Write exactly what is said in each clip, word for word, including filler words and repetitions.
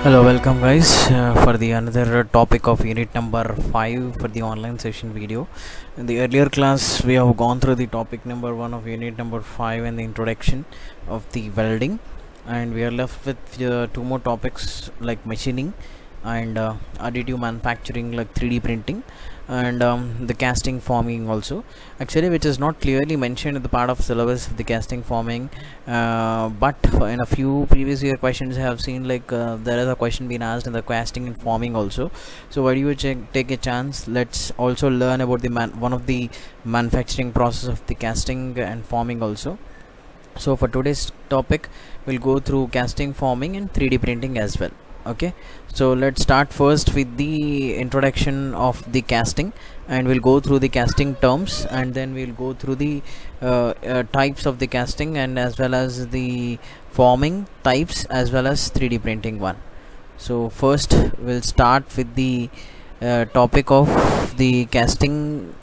Hello, welcome guys uh, for the another topic of unit number five for the online session video. In the earlier class we have gone through the topic number one of unit number five and the introduction of the welding, and we are left with uh, two more topics like machining and uh, additive manufacturing like three D printing and um, the casting forming also, actually which is not clearly mentioned in the part of syllabus of the casting forming, uh, but in a few previous year questions I have seen like uh, there is a question being asked in the casting and forming also. So why do you check, take a chance, let's also learn about the man one of the manufacturing process of the casting and forming also. So for today's topic we'll go through casting, forming and three D printing as well. Okay, so let's start first with the introduction of the casting, and we'll go through the casting terms, and then we'll go through the uh, uh, types of the casting and as well as the forming types as well as three D printing one. So first we'll start with the uh, topic of the casting.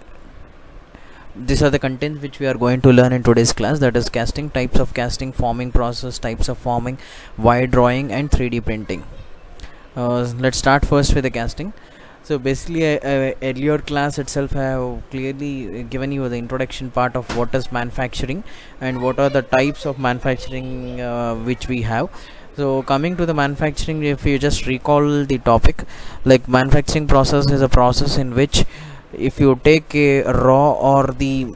These are the contents which we are going to learn in today's class, that is casting, types of casting, forming process, types of forming, wire drawing and three D printing. Uh, let's start first with the casting. So basically uh, uh, earlier class itself I have clearly given you the introduction part of what is manufacturing and what are the types of manufacturing uh, which we have. So coming to the manufacturing, if you just recall the topic, like manufacturing process is a process in which if you take a raw or the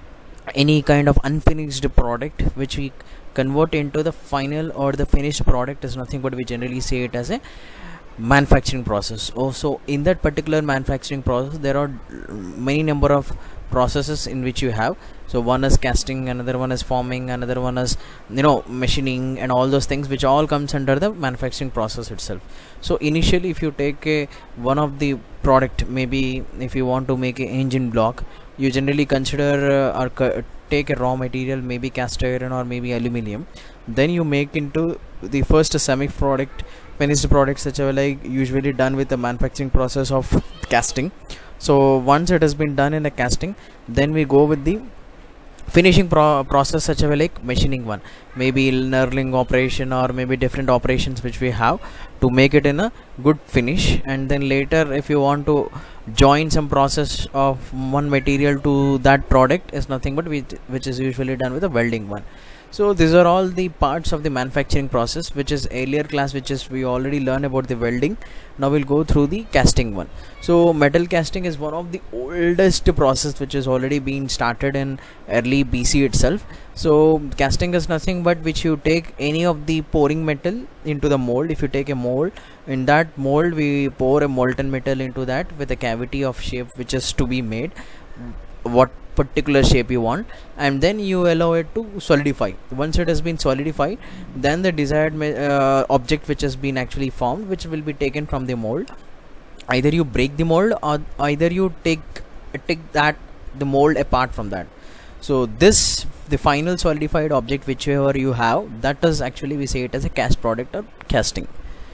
any kind of unfinished product which we convert into the final or the finished product, is nothing but we generally say it as a manufacturing process. Also in that particular manufacturing process there are many number of processes in which you have. So one is casting, another one is forming, another one is you know machining and all those things which all comes under the manufacturing process itself. So initially if you take a one of the product, maybe if you want to make a engine block, you generally consider uh, or take a raw material, maybe cast iron or maybe aluminum, then you make into the first semi product, finished products such as like usually done with the manufacturing process of casting. So once it has been done in a casting, then we go with the finishing pro process such as like machining one, maybe knurling operation or maybe different operations which we have to make it in a good finish. And then later if you want to join some process of one material to that product, is nothing but which, which is usually done with a welding one. So these are all the parts of the manufacturing process, which is earlier class which is we already learned about the welding. Now we'll go through the casting one. So metal casting is one of the oldest process which has already been started in early B C itself. So casting is nothing but which you take any of the pouring metal into the mold. If you take a mold, in that mold we pour a molten metal into that with a cavity of shape which is to be made, what particular shape you want, and then you allow it to solidify. Once it has been solidified, then the desired uh, object which has been actually formed, which will be taken from the mold. Either you break the mold or either you take take that the mold apart from that. So this the final solidified object whichever you have, that is actually we say it as a cast product or casting.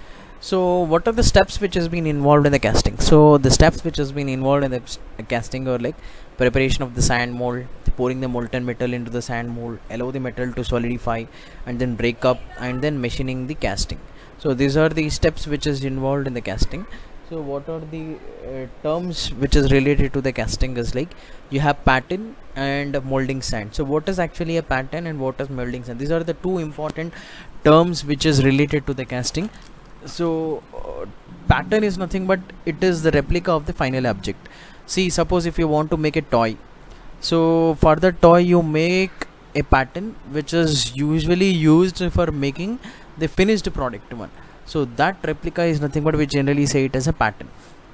So what are the steps which has been involved in the casting? So the steps which has been involved in the casting are like preparation of the sand mold, pouring the molten metal into the sand mold, allow the metal to solidify and then break up, and then machining the casting. So these are the steps which is involved in the casting. So what are the uh, terms which is related to the casting is like you have pattern and molding sand. So what is actually a pattern and what is molding sand? These are the two important terms which is related to the casting. So uh, pattern is nothing but it is the replica of the final object. See, suppose if you want to make a toy, so for the toy you make a pattern which is usually used for making the finished product one. So that replica is nothing but we generally say it as a pattern.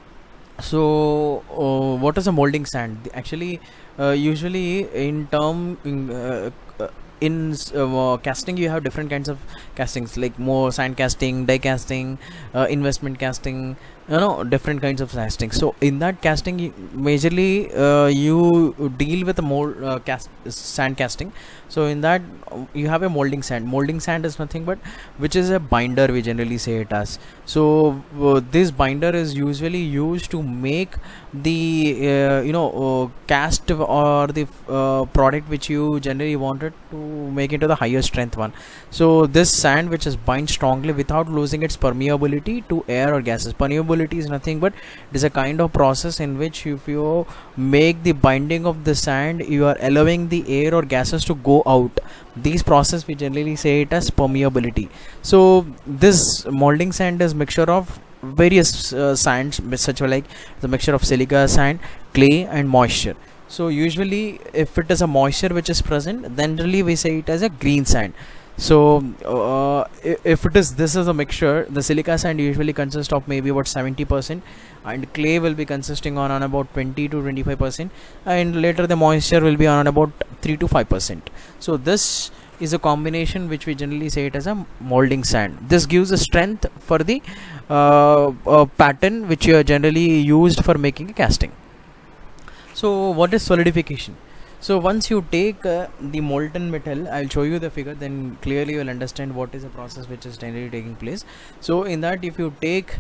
So uh, what is a molding sand? Actually uh, usually in term in, uh, in uh, casting you have different kinds of castings, like more sand casting, die casting, uh, investment casting, you know different kinds of casting. So in that casting, you, majorly uh, you deal with a mold uh, cast sand casting. So in that uh, you have a molding sand. Molding sand is nothing but which is a binder, we generally say it as. So uh, this binder is usually used to make the uh, you know uh, cast or the uh, product which you generally wanted to make into the higher strength one. So this sand which is bind strongly without losing its permeability to air or gases. Permeability is nothing but it is a kind of process in which if you make the binding of the sand, you are allowing the air or gases to go out. These process we generally say it as permeability. So this molding sand is mixture of various uh, sands, such like the mixture of silica sand, clay and moisture. So usually if it is a moisture which is present, then generally we say it as a green sand. So uh, if it is this is a mixture, the silica sand usually consists of maybe about seventy percent, and clay will be consisting on, on about twenty to twenty-five percent, and later the moisture will be on about three to five percent. So this is a combination which we generally say it as a molding sand. This gives a strength for the uh, uh, pattern which you are generally used for making a casting. So what is solidification? So once you take uh, the molten metal, I'll show you the figure, then clearly you will understand what is the process which is generally taking place. So in that, if you take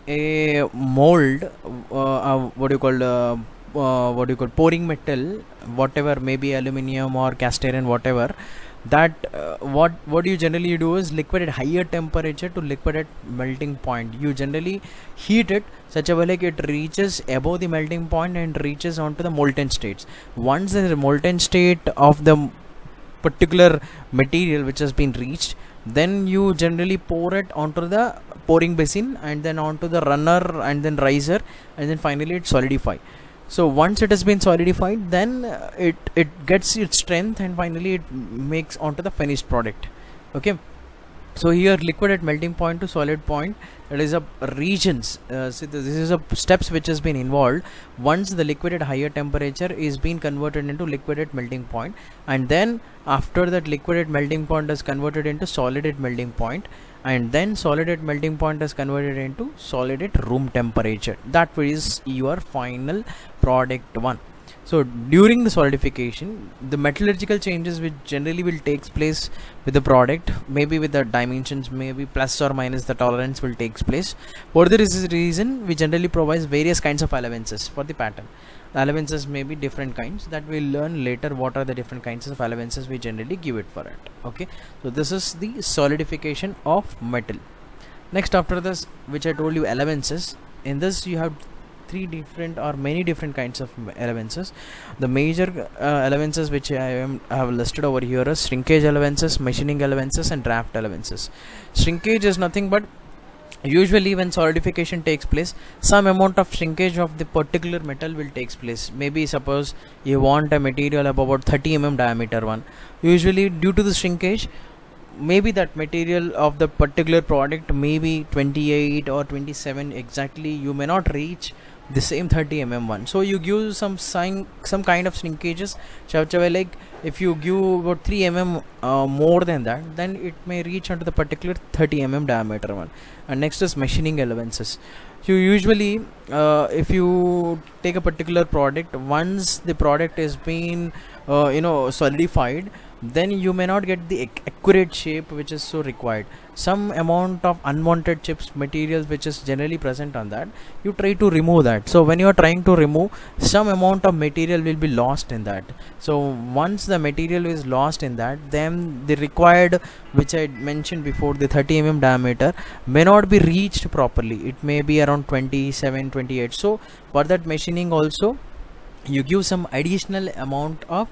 a mold, uh, uh, what do you call uh, uh, what do you call pouring metal, whatever, maybe aluminium or cast iron, whatever, that uh, what what you generally do is liquid at higher temperature to liquid at melting point. You generally heat it such a way like it reaches above the melting point and reaches onto the molten states. Once the molten state of the particular material which has been reached, then you generally pour it onto the pouring basin and then onto the runner and then riser, and then finally it solidify. So once it has been solidified, then uh, it it gets its strength and finally it makes onto the finished product. Okay, so here liquid at melting point to solid point, that is a regions. Uh, so this is a steps which has been involved. Once the liquid at higher temperature is being converted into liquid at melting point, and then after that liquid at melting point is converted into solid at melting point, and then solid at melting point is converted into solid at room temperature. That is your final product one. So during the solidification, the metallurgical changes which generally will takes place with the product, maybe with the dimensions, maybe plus or minus the tolerance will takes place. For this reason, we generally provide various kinds of allowances for the pattern. The allowances may be different kinds, that we'll learn later what are the different kinds of allowances we generally give it for it. Okay, so this is the solidification of metal. Next, after this, which I told you, allowances, in this you have three different or many different kinds of allowances. The major uh, allowances which I, am, I have listed over here is shrinkage allowances, machining allowances and draft allowances. Shrinkage is nothing but usually when solidification takes place, some amount of shrinkage of the particular metal will takes place. Maybe suppose you want a material of about thirty millimeter diameter one. Usually due to the shrinkage, maybe that material of the particular product may be twenty-eight or twenty-seven exactly, you may not reach the same thirty millimeter one. So you give some sign, some kind of shrinkages, like if you give about three millimeter uh, more than that, then it may reach onto the particular thirty millimeter diameter one. And next is machining allowances. You usually uh, if you take a particular product, once the product is been uh, you know solidified, then you may not get the accurate shape which is so required. Some amount of unwanted chips materials which is generally present on that, you try to remove that. So when you are trying to remove, some amount of material will be lost in that. So once the material is lost in that, then the required, which I mentioned before, the thirty millimeter diameter may not be reached properly. It may be around twenty-seven, twenty-eight. So for that machining also, you give some additional amount of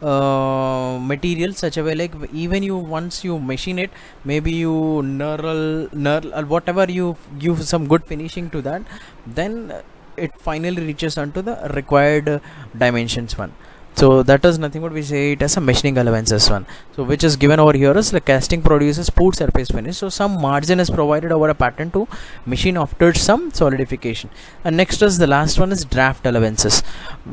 uh, material, such a way like even you once you machine it, maybe you knurl, knurl or whatever, you give some good finishing to that, then it finally reaches onto the required uh, dimensions one. So that is nothing but we say it as a machining allowances one. So which is given over here is the casting produces smooth surface finish. So some margin is provided over a pattern to machine after some solidification. And next is the last one is draft allowances.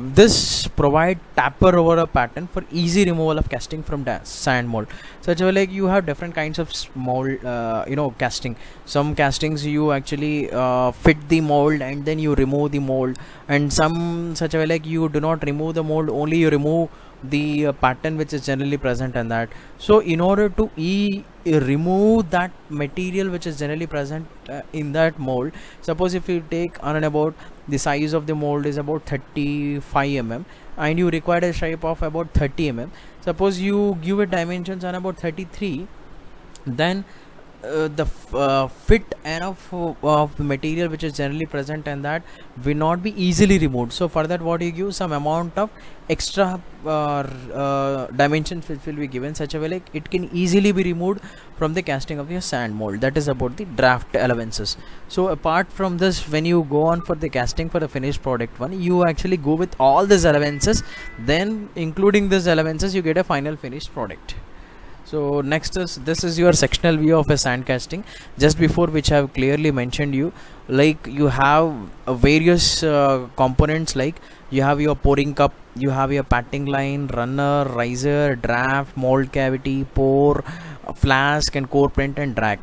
This provide tapper over a pattern for easy removal of casting from sand mold. Such a like you have different kinds of mold, uh, you know, casting. Some castings you actually uh, fit the mold and then you remove the mold, and some such a way like you do not remove the mold, only you remove the uh, pattern which is generally present in that. So in order to e remove that material which is generally present uh, in that mold, suppose if you take on and about the size of the mold is about thirty-five millimeters and you require a shape of about thirty millimeters, suppose you give it dimensions on about thirty-three, then Uh, the uh, fit enough of the material which is generally present and that will not be easily removed. So for that what you give some amount of extra uh, uh, dimensions which will be given such a way like it can easily be removed from the casting of your sand mold. That is about the draft allowances. So apart from this, when you go on for the casting for the finished product one, you actually go with all these allowances, then including these allowances you get a final finished product. So next is this is your sectional view of a sand casting. Just before which I have clearly mentioned you, like you have uh, various uh, components, like you have your pouring cup, you have your patting line, runner, riser, draft, mold cavity, pour, uh, flask and core print and drag.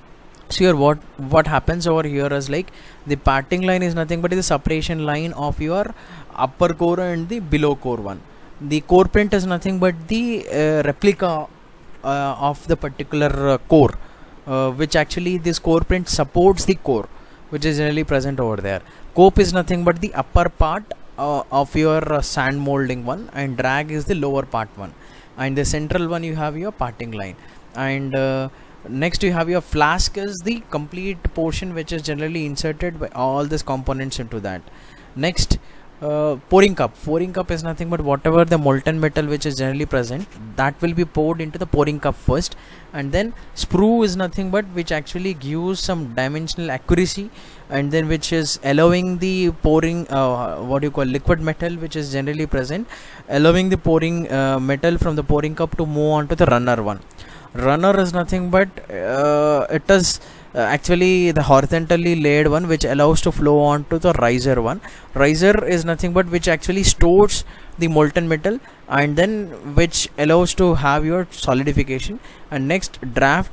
So here what what happens over here is like the patting line is nothing but the separation line of your upper core and the below core one. The core print is nothing but the uh, replica Uh, of the particular uh, core, uh, which actually this core print supports the core which is generally present over there. Cope is nothing but the upper part uh, of your uh, sand molding one, and drag is the lower part one, and the central one you have your parting line, and uh, next you have your flask is the complete portion which is generally inserted by all these components into that. Next, Uh, pouring cup. Pouring cup is nothing but whatever the molten metal which is generally present, that will be poured into the pouring cup first, and then sprue is nothing but which actually gives some dimensional accuracy, and then which is allowing the pouring uh, what you call liquid metal which is generally present, allowing the pouring uh, metal from the pouring cup to move on to the runner one. Runner is nothing but uh, it is uh, actually the horizontally laid one which allows to flow on to the riser one. Riser is nothing but which actually stores the molten metal and then which allows to have your solidification. And next, draft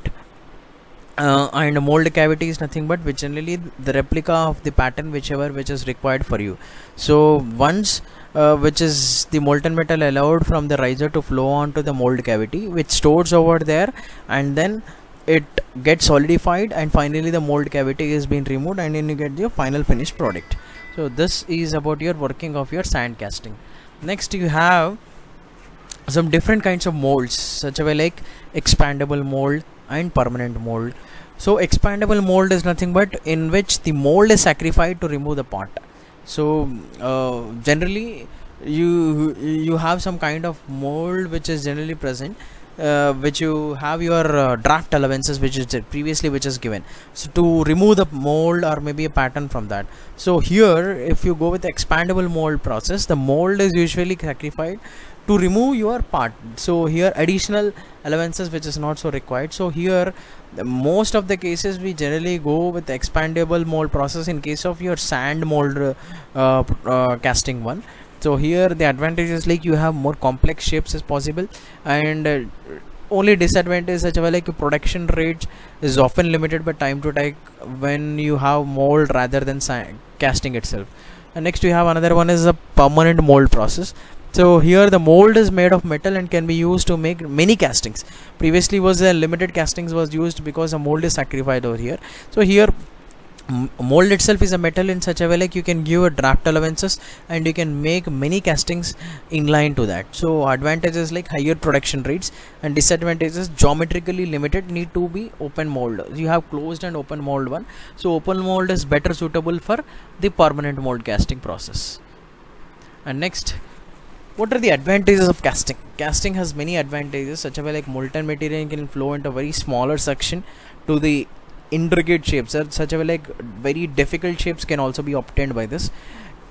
uh, and mold cavity is nothing but which generally the replica of the pattern whichever which is required for you. So once Uh, which is the molten metal allowed from the riser to flow onto the mold cavity, which stores over there, and then it gets solidified, and finally the mold cavity is being removed, and then you get your final finished product. So this is about your working of your sand casting. Next you have some different kinds of molds, such a way like expandable mold and permanent mold. So expandable mold is nothing but in which the mold is sacrificed to remove the part. So uh, generally you you have some kind of mold which is generally present, uh, which you have your uh, draft allowances which is previously which is given, so to remove the mold or maybe a pattern from that. So here if you go with the expandable mold process, the mold is usually sacrificed to remove your part. So here additional allowances which is not so required. So here the most of the cases we generally go with the expandable mold process in case of your sand mold uh, uh, casting one. So here the advantage is like you have more complex shapes as possible, and uh, only disadvantage such a way like your production rate is often limited by time to time when you have mold rather than casting itself. And next we have another one is a permanent mold process. So here the mold is made of metal and can be used to make many castings. Previously was a limited castings was used because a mold is sacrificed over here. So here mold itself is a metal in such a way like you can give a draft allowances and you can make many castings in line to that. So advantages like higher production rates, and disadvantages geometrically limited, need to be open mold. You have closed and open mold one. So open mold is better suitable for the permanent mold casting process. And next, what are the advantages of casting? Casting has many advantages, such a way like molten material can flow into a very smaller section to the intricate shapes, such a way like very difficult shapes can also be obtained by this.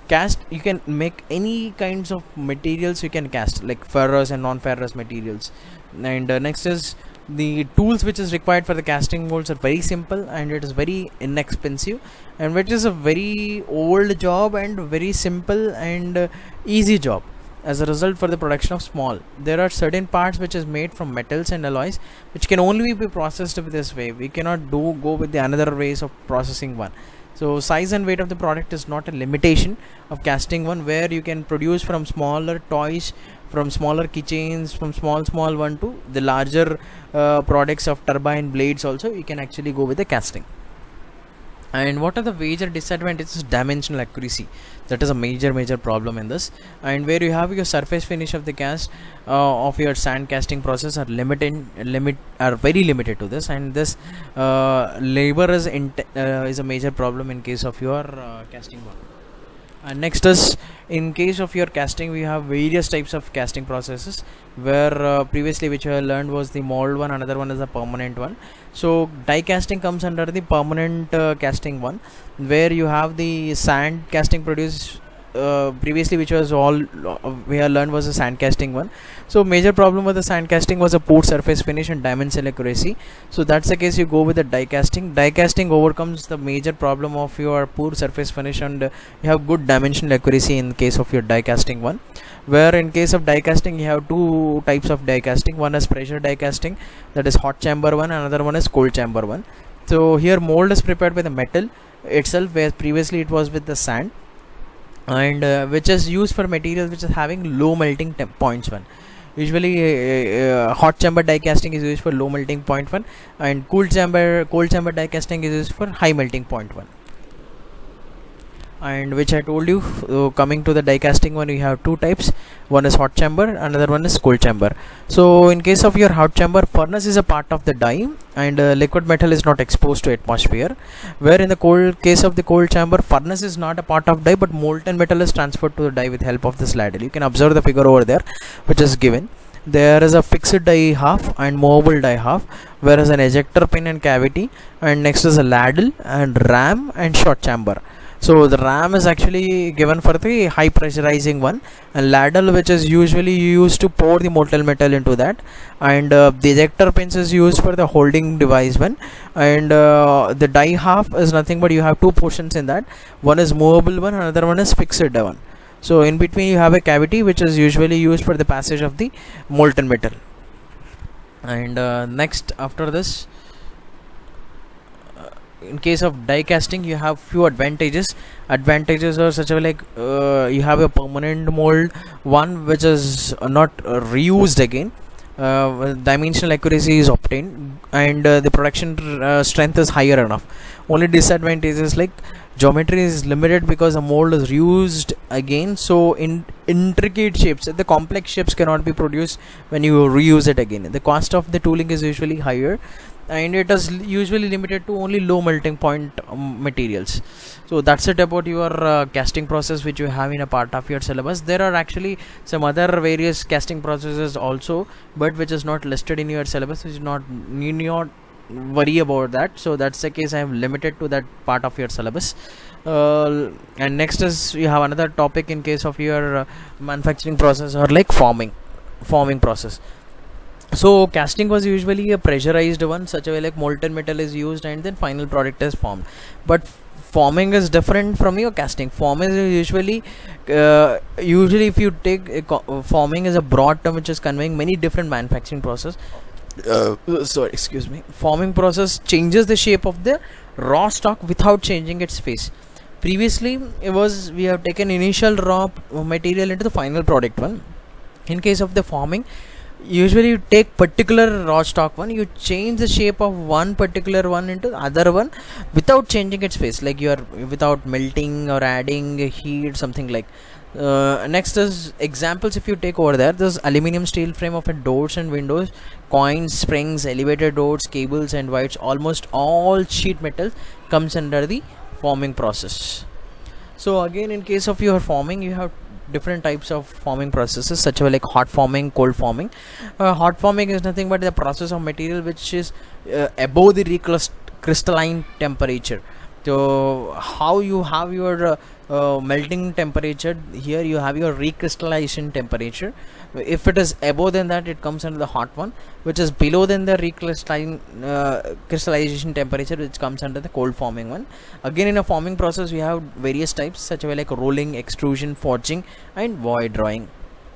cast, you can make any kinds of materials you can cast, like ferrous and non-ferrous materials. And uh, next is the tools which is required for the casting molds are very simple, and it is very inexpensive, and which is a very old job and very simple and uh, easy job. As a result, for the production of small, there are certain parts which is made from metals and alloys which can only be processed this way. We cannot do go with the another ways of processing one. So size and weight of the product is not a limitation of casting one, where you can produce from smaller toys, from smaller keychains, from small small one to the larger uh, products of turbine blades also you can actually go with the casting. And what are the major disadvantages? Dimensional accuracy, that is a major major problem in this. And where you have your surface finish of the cast uh, of your sand casting process are limited limit are very limited to this, and this uh, labor is in uh, is a major problem in case of your uh, casting one. And next is, in case of your casting, we have various types of casting processes, where uh, previously which I learned was the mold one, another one is a permanent one. So die casting comes under the permanent uh, casting one, where you have the sand casting produced uh, previously, which was all uh, we have learned was a sand casting one. So major problem with the sand casting was a poor surface finish and dimensional accuracy. So that's the case, you go with the die casting. Die casting overcomes the major problem of your poor surface finish, and uh, you have good dimensional accuracy in case of your die casting one. Where in case of die casting, you have two types of die casting. One is pressure die casting, that is hot chamber one, another one is cold chamber one. So here mold is prepared with the metal itself, where previously it was with the sand, and uh, which is used for material which is having low melting temp points one. Usually uh, uh, hot chamber die casting is used for low melting point one, and cool chamber cold chamber die casting is used for high melting point one. And which I told you, uh, coming to the die casting one, you have two types. One is hot chamber, another one is cold chamber. So in case of your hot chamber, furnace is a part of the die, and uh, liquid metal is not exposed to atmosphere. Where in the cold case of the cold chamber, furnace is not a part of die, but molten metal is transferred to the die with help of this ladle. You can observe the figure over there which is given. There is a fixed die half and movable die half, whereas an ejector pin and cavity, and next is a ladle and ram and short chamber. So the ram is actually given for the high pressurizing one, and ladle which is usually used to pour the molten metal into that, and uh, the ejector pins is used for the holding device one, and uh, the die half is nothing but you have two portions in that. One is movable one, another one is fixed one. So in between you have a cavity which is usually used for the passage of the molten metal. And uh, next after this, in case of die casting, you have few advantages. Advantages are such a like uh, you have a permanent mold one which is not uh, reused again. Uh, dimensional accuracy is obtained, and uh, the production uh, strength is higher enough. Only disadvantage is like geometry is limited because the mold is reused again. So in intricate shapes, the complex shapes cannot be produced when you reuse it again. The cost of the tooling is usually higher, and it is usually limited to only low melting point um, materials. So that's it about your uh, casting process which you have in a part of your syllabus. There are actually some other various casting processes also, but which is not listed in your syllabus, which is not need not worry about that. So that's the case, I have limited to that part of your syllabus. Uh, and next is you have another topic in case of your uh, manufacturing process, or like forming forming process. So casting was usually a pressurized one, such a way like molten metal is used and then final product is formed. But forming is different from your casting. Forming is usually uh, usually if you take uh, forming is a broad term which is conveying many different manufacturing process. Uh, sorry, excuse me. Forming process changes the shape of the raw stock without changing its face. Previously it was we have taken initial raw material into the final product one. In case of the forming, usually you take particular raw stock one, you change the shape of one particular one into the other one without changing its face, like you are without melting or adding heat, something like. Uh, next is examples. If you take over there, there's aluminum steel frame of a doors and windows, coins, springs, elevator doors, cables and wires. Almost all sheet metal comes under the forming process. So again, in case of your forming, you have different types of forming processes, such as like hot forming, cold forming. Uh, hot forming is nothing but the process of material which is uh, above the recrystalline temperature. So how you have your uh, uh, melting temperature, here you have your recrystallization temperature. If it is above than that, it comes under the hot one, which is below than the recrystallization uh, crystallization temperature, which comes under the cold forming one. Again, in a forming process we have various types, such as like rolling, extrusion, forging and void drawing.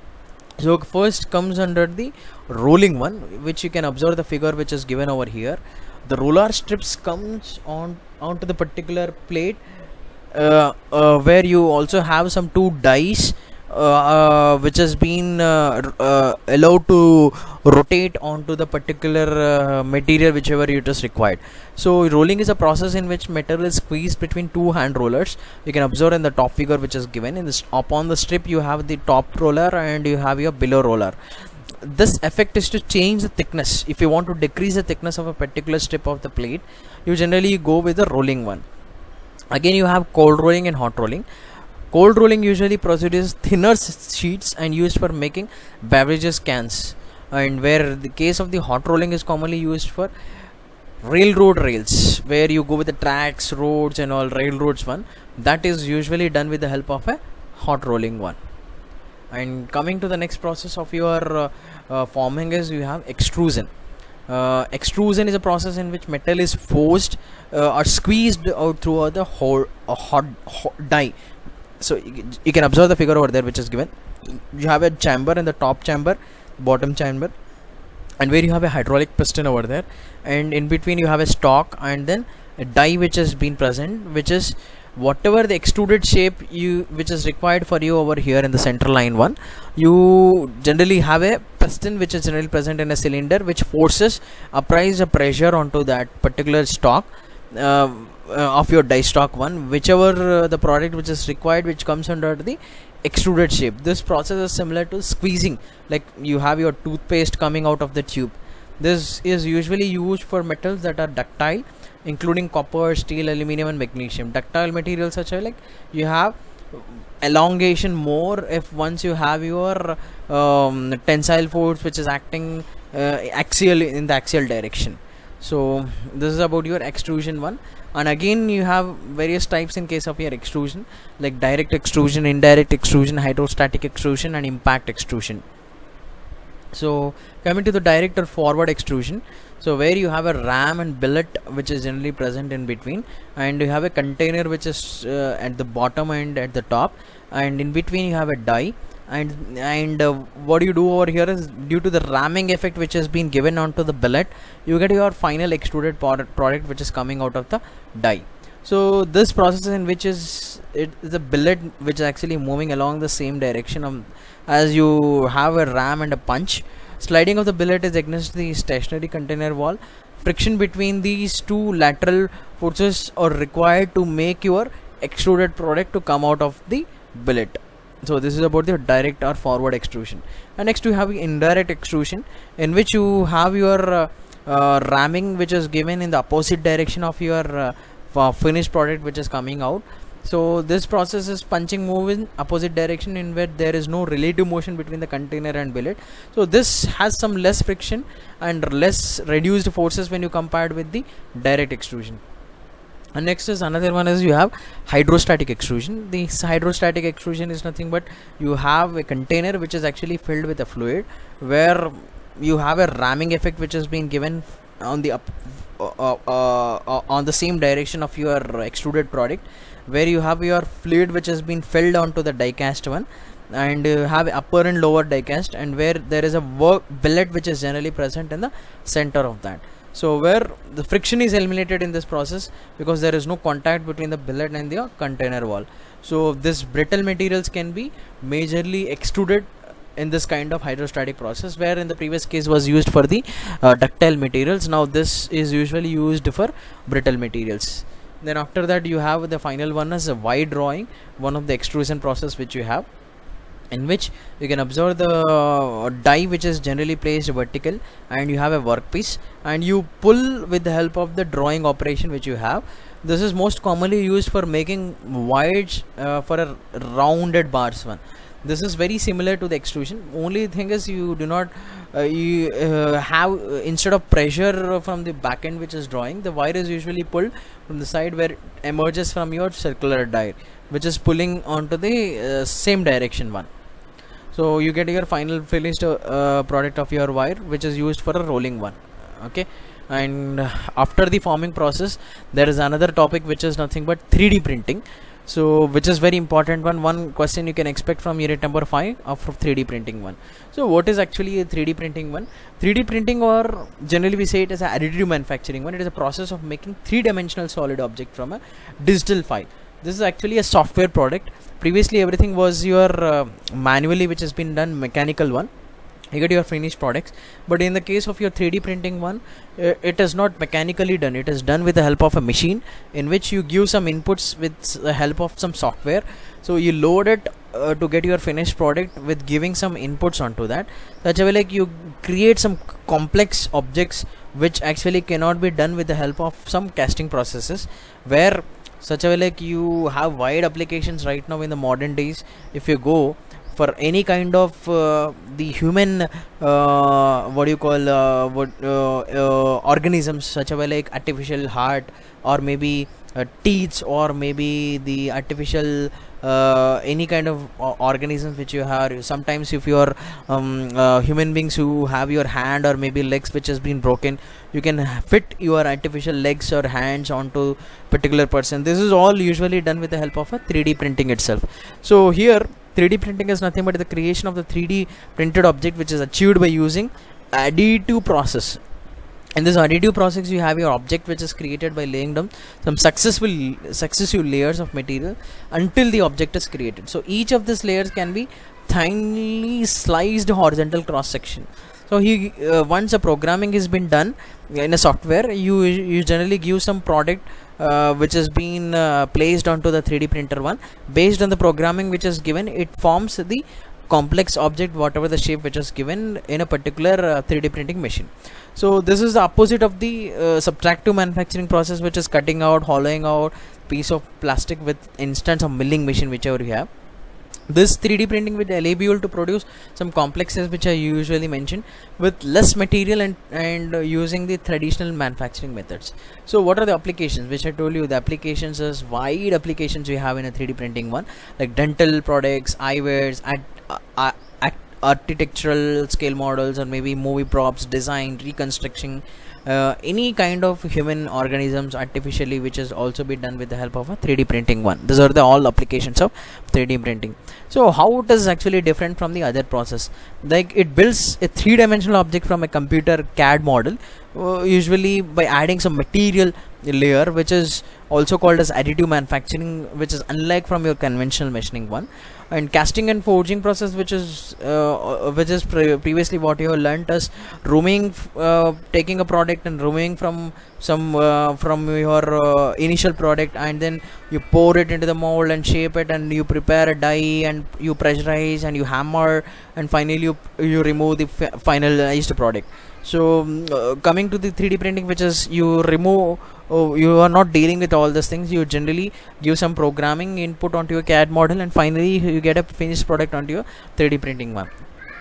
So first comes under the rolling one, which you can observe the figure which is given over here. The roller strips comes on onto the particular plate, uh, uh, where you also have some two dies uh, uh, which has been uh, uh, allowed to rotate onto the particular uh, material whichever it is required. So rolling is a process in which metal is squeezed between two hand rollers. You can observe in the top figure which is given. In this, upon the strip you have the top roller and you have your below roller. This effect is to change the thickness. If you want to decrease the thickness of a particular strip of the plate, you generally go with the rolling one. Again, you have cold rolling and hot rolling. Cold rolling usually produces thinner sheets and used for making beverages cans, and where the case of the hot rolling is commonly used for railroad rails, where you go with the tracks, roads and all railroads one. That is usually done with the help of a hot rolling one. And coming to the next process of your uh, uh, forming is you have extrusion. Uh, extrusion is a process in which metal is forced uh, or squeezed out through the whole a hot, hot die. So you, you can observe the figure over there which is given. You have a chamber in the top chamber, bottom chamber, and where you have a hydraulic piston over there, and in between you have a stock and then a die which has been present, which is whatever the extruded shape you which is required for you over here in the center line one. You generally have a piston which is generally present in a cylinder, which forces applies a pressure onto that particular stock uh, uh, of your die stock one, whichever uh, the product which is required, which comes under the extruded shape. This process is similar to squeezing, like you have your toothpaste coming out of the tube. This is usually used for metals that are ductile, including copper, steel, aluminum and magnesium. Ductile materials such as like you have elongation more if once you have your um, tensile force which is acting uh, axial in the axial direction. So this is about your extrusion one. And again you have various types in case of your extrusion, like direct extrusion, indirect extrusion, hydrostatic extrusion and impact extrusion. So coming to the direct or forward extrusion, so where you have a ram and billet which is generally present in between, and you have a container which is uh, at the bottom and at the top, and in between you have a die. And and uh, what you do over here is, due to the ramming effect which has been given onto the billet, you get your final extruded product, product which is coming out of the die. So this process in which is it is a billet which is actually moving along the same direction of, as you have a ram and a punch. Sliding of the billet is against the stationary container wall. Friction between these two lateral forces are required to make your extruded product to come out of the billet. So this is about the direct or forward extrusion. And next you have indirect extrusion, in which you have your uh, uh, ramming which is given in the opposite direction of your uh, finished product which is coming out. So this process is punching move in opposite direction, in where there is no relative motion between the container and billet. So this has some less friction and less reduced forces when you compared with the direct extrusion. And next is another one is you have hydrostatic extrusion. This hydrostatic extrusion is nothing but you have a container which is actually filled with a fluid, where you have a ramming effect which has been given on the up, uh, uh, uh, on the same direction of your extruded product, where you have your fluid which has been filled onto the die cast one, and you have upper and lower die cast, and where there is a work billet which is generally present in the center of that. So where the friction is eliminated in this process, because there is no contact between the billet and the container wall. So this brittle materials can be majorly extruded in this kind of hydrostatic process, where in the previous case was used for the uh, ductile materials. Now this is usually used for brittle materials. Then after that you have the final one as a void drawing, one of the extrusion process which you have, in which you can observe the die which is generally placed vertical, and you have a workpiece, and you pull with the help of the drawing operation which you have. This is most commonly used for making voids uh, for a rounded bars one. This is very similar to the extrusion. Only thing is you do not uh, you uh, have uh, instead of pressure from the back end which is drawing, the wire is usually pulled from the side where it emerges from your circular die, which is pulling onto the uh, same direction one. So you get your final finished uh, product of your wire, which is used for a rolling one. Okay, and uh, after the forming process, there is another topic which is nothing but three D printing. So which is very important one. One question you can expect from unit number five of three D printing one. So what is actually a three D printing one? three D printing, or generally we say it as a additive manufacturing one. It is a process of making three-dimensional solid object from a digital file. This is actually a software product. Previously everything was your uh, manually, which has been done mechanical one. You get your finished products, but in the case of your three D printing one, uh, it is not mechanically done. It is done with the help of a machine, in which you give some inputs with the help of some software. So you load it uh, to get your finished product with giving some inputs onto that. Such a way like you create some complex objects which actually cannot be done with the help of some casting processes, where such a way like you have wide applications right now in the modern days. If you go for any kind of uh, the human uh, what do you call uh, what uh, uh, organisms, such a way like artificial heart, or maybe uh, teeth, or maybe the artificial uh, any kind of uh, organisms which you have. Sometimes if you are um, uh, human beings who have your hand or maybe legs which has been broken, you can fit your artificial legs or hands onto particular person. This is all usually done with the help of a three D printing itself. So here three D printing is nothing but the creation of the three D printed object, which is achieved by using additive process. In this additive process, you have your object which is created by laying down some successful successive layers of material until the object is created. So each of these layers can be thinly sliced horizontal cross section. So he uh, once a programming has been done in a software, you you generally give some product uh, which has been uh, placed onto the three D printer one. Based on the programming which is given, it forms the complex object, whatever the shape which is given in a particular uh, three D printing machine. So this is the opposite of the uh, subtractive manufacturing process, which is cutting out, hollowing out piece of plastic with instance of milling machine, whichever you have. This three D printing will enable you to produce some complexes which I usually mentioned with less material and, and uh, using the traditional manufacturing methods. So what are the applications which I told you? The applications is wide applications we have in a three D printing one, like dental products, eyewears, at, uh, uh, at architectural scale models, or maybe movie props, design, reconstruction, uh, any kind of human organisms artificially, which is also be done with the help of a three D printing one. These are the all applications of three D printing. So how it is actually different from the other process? Like it builds a three-dimensional object from a computer C A D model, uh, usually by adding some material layer, which is also called as additive manufacturing, which is unlike from your conventional machining one. And casting and forging process, which is uh, which is pre previously what you have learnt as rooming, uh, taking a product and removing from some uh, from your uh, initial product, and then you pour it into the mold and shape it, and you prepare a die and you pressurize and you hammer, and finally you you remove the finalized product. So uh, coming to the three D printing, which is you remove, oh, you are not dealing with all these things. You generally give some programming input onto your C A D model, and finally you get a finished product onto your three D printing one.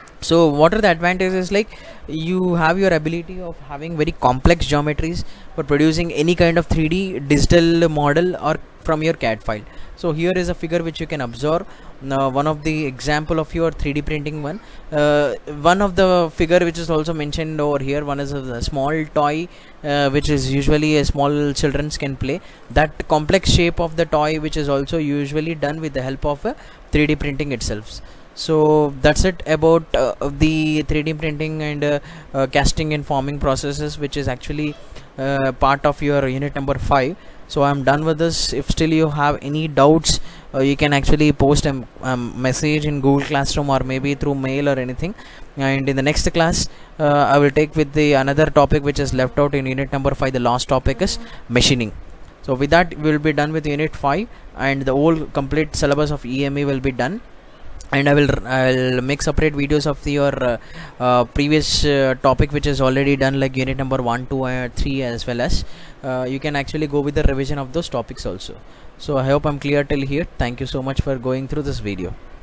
So what are the advantages? Like you have your ability of having very complex geometries for producing any kind of three D digital model or from your C A D file. So here is a figure which you can observe. Now one of the example of your three D printing one. Uh, one of the figure which is also mentioned over here, one is a small toy uh, which is usually a small children's can play. That complex shape of the toy, which is also usually done with the help of a three D printing itself. So that's it about uh, the three D printing and uh, uh, casting and forming processes, which is actually uh, part of your unit number five. So I'm done with this. If still you have any doubts, uh, you can actually post a um, message in Google Classroom or maybe through mail or anything. And in the next class, uh, I will take with the another topic which is left out in unit number five. The last topic is machining. So with that, we will be done with unit five, and the whole complete syllabus of E M E will be done. And I will I'll make separate videos of the, your uh, uh, previous uh, topic, which is already done, like unit number one, two, and three, as well as uh, you can actually go with the revision of those topics also. So I hope I'm clear till here. Thank you so much for going through this video.